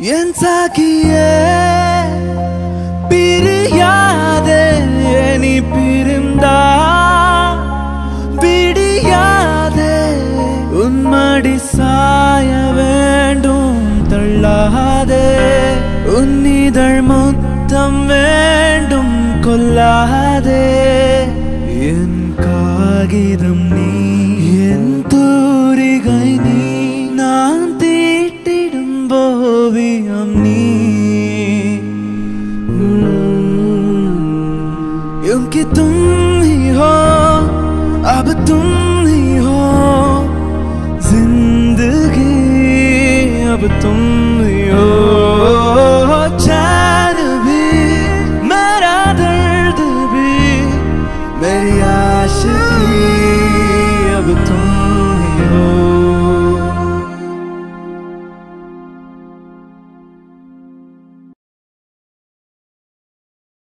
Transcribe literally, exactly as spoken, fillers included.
என்சாகியே பிரியாதே நீ பிரிந்தா விடியாதே உன்மடி சாய வேண்டும் தள்ளாதே உன்னிதழ் முத்தம் வேண்டும் கொல்லாதே என் காகிதம் நீ என் தூரிகை நீ நான் தீட்டிடும் ஓவியம் நீ क्योंकि तुम ही हो अब तुम ही हो जिंदगी अब तुम ही हो चैन भी मेरा दर्द भी मेरी आशिकी अब तुम ही हो।